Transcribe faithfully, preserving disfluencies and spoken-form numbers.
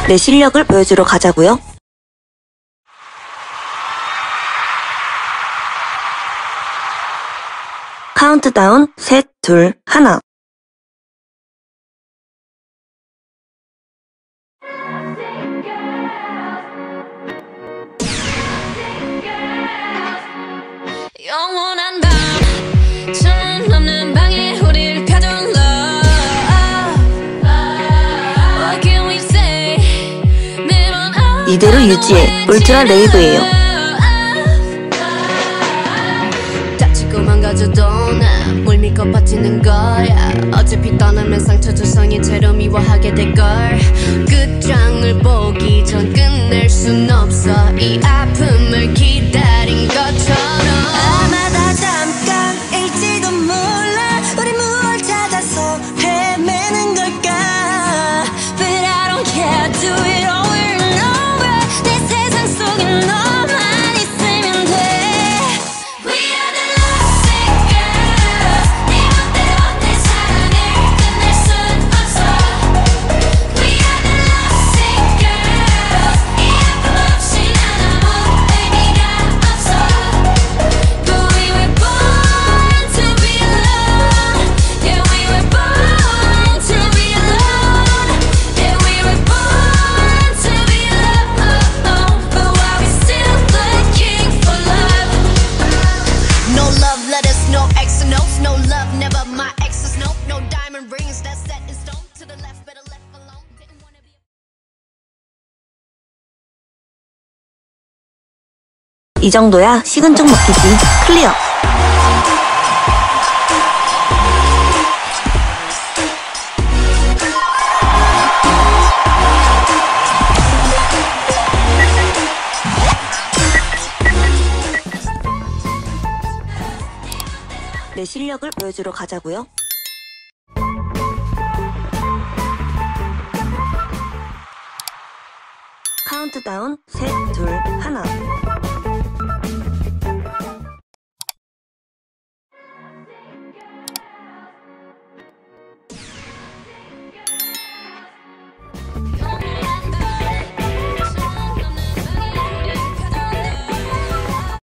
내 실력을 보여주러 가자고요. 카운트다운 셋, 둘, 하나. 영원한 밤 천 넘는 방에 우릴 가둔 love. What can we say? 매번 이대로 유지해. 울트라 레이브예요. 다치고 망가져도 난 물 믿고 버티는 거야. 어차피 떠나면 상처 조성이 채로 미워하게 될걸. 끝장을 보기 전 끝낼 순 없어. 이 아픔을 기다린 것처럼. 아마 다 잠깐일지도 몰라. 우리 무얼 찾아서 헤매는 걸까. But I don't care. Do it over and over. 내 세상 속에 너만 있으면 돼. We are the lovesick girls. 네 멋대로 내 사랑을 끝낼 순 없어. We are the lovesick girls. 이 아픔 없이 난 아무 의미가 없어. But we were born to be alone. Yeah, we were born to be alone. Yeah, we were born to be alone. But why we still looking for love? No love letters, no X notes. No love, never my exes. No, no diamond rings that's set in stone. To the left, better left alone. Didn't wanna be. 이 정도야 식은 죽 먹기지. 클리어. 내 실력을 보여주러 가자고요. 카운트다운 셋, 둘, 하나.